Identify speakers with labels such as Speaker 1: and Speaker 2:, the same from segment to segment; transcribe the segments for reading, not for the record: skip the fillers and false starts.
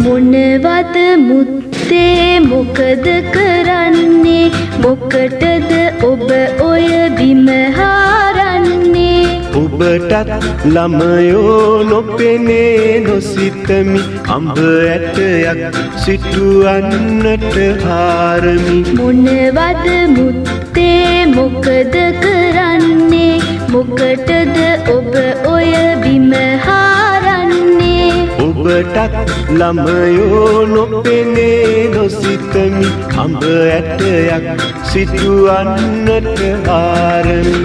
Speaker 1: මොනවද මුත්තේ මොකද කරන්නේ මොකටද ඔබ ඔය බිම හරන්නේ
Speaker 2: ඔබටත් ළමයෝ නොපෙනේ නොසිතමි අඹ ඇටයක් සිටුවන්නට හාරමි
Speaker 1: මොනවද මුත්තේ මොකද කරන්නේ මොකටද ඔබ ඔය බිම හරන්නේ
Speaker 2: ඔබටත් ළමයෝ නොපෙනේ නොසිතමි අඹ ඇටයක් සිටුවන්නට හාරමි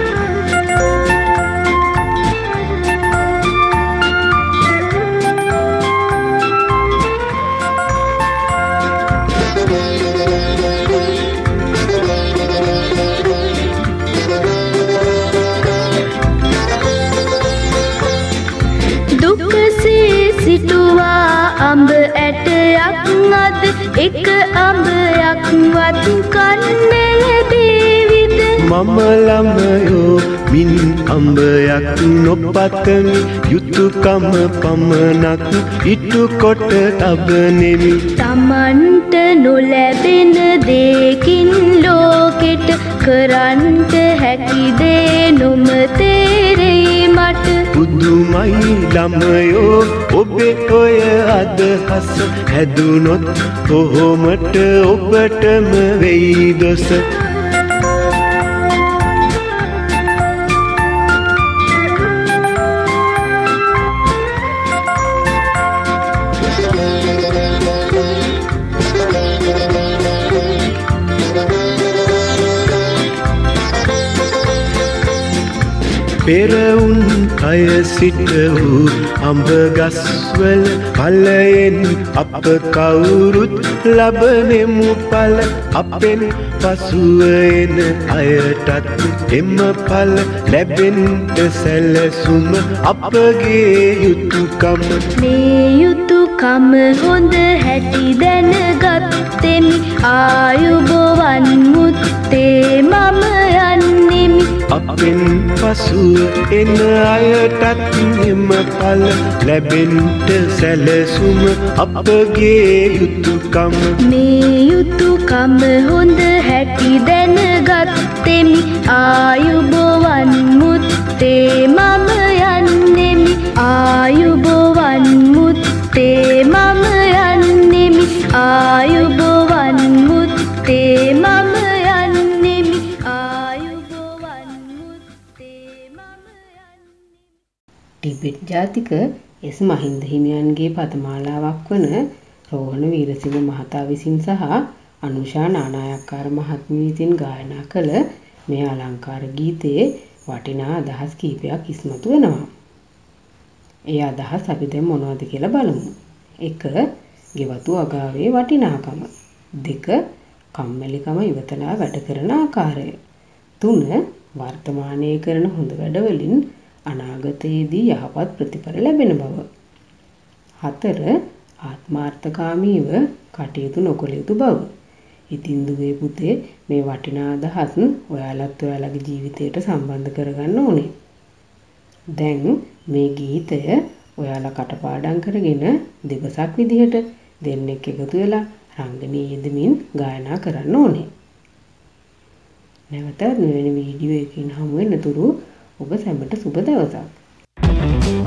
Speaker 1: අඹ ඇටයක් අද එක අඹයක් වතු කන්නේ ලැබේවිද
Speaker 2: මම ළමයෝ මින් අඹයක් නොපතමි යුතුයකම පමණක් ඉටු කොට තබනෙමි
Speaker 1: තමන්ට නොලැබෙන දෙකින් ලෝකෙට කරන්ට හැකි දේ නොම තේරෙයි මට
Speaker 2: පුදුමයි ළමයෝ ඔබේ ඔය අදහස හැදුනොත් කොහොමට ඔබටම වෙයි දොස පෙරවුන් අය සිට වූ අඹ ගස්වල ඵලයෙන් අප කවුරුත් ලබනෙමු ඵල අපෙන් පසුව එන අයටත් එම ඵල ලැබෙන්නට සැලසුම අපගේ යුතුයකම
Speaker 1: මේ යුතුයකම හොඳ හැටි දැනගත්තෙමි ආයුබෝවන් මුත්තේ මම යන්නෙමි
Speaker 2: අපෙන් පසුව එන අයටත් එම ඵල ලැබෙන්නට සැලසුම අපගේ යුතුයකම
Speaker 1: මේ යුතුයකම හොඳ හැටි දැනගත්තෙමි ආයුබෝවන් මුත්තේ මම යන්නෙමි ආයුබෝවන් මුත්තේ මම යන්නෙමි ආයුබෝවන් මුත්තේ මම යන්නෙමි ආයුබෝවන් මුත්තේ මම යන්නෙමි
Speaker 3: ටිබෙට් ජාතික එස් මහින්ද හිමියන්ගේ පදමාලාවක් වන රෝහණ වීරසිංහ මහතා විසින් සහ අනුෂා නානායක්කාර මහත්මිය විසින් ගායනා කළ මේ අලංකාර ගීතයේ වටිනා අදහස් කීපයක් ඉස්මතු වෙනවා. ඒ අදහස් අපි දැන් මොනවද කියලා බලමු. 1. ගෙවතු අගාවේ වටිනාකම. 2. කම්මැලිකම ඉවතලා වැඩ කරන ආකාරය. 3. වර්තමානයේ කරන හොඳ වැඩවලින් අනාගතයේදී යහපත් ප්‍රතිඵල ලැබෙන බව. 4. ආත්මාර්ථකාමීව කටයුතු නොකළ යුතු බව. ඉතින් දුවේ පුතේ මේ වටිනා අදහස් ඔයාලත් ඔයාලගේ ජීවිතයට සම්බන්ධ කරගන්න ඕනේ. දැන් මේ ගීතය ඔයාලා කටපාඩම් කරගෙන දෙබසක් විදිහට දෙන්නෙක් එකතු වෙලා රංගනයේ යෙදමින් ගායනා කරන්න ඕනේ. නැවතත් මෙවැනි වීඩියෝ එකකින් හමු වෙනතුරු ඔබ සැමට සුබ දවසක්.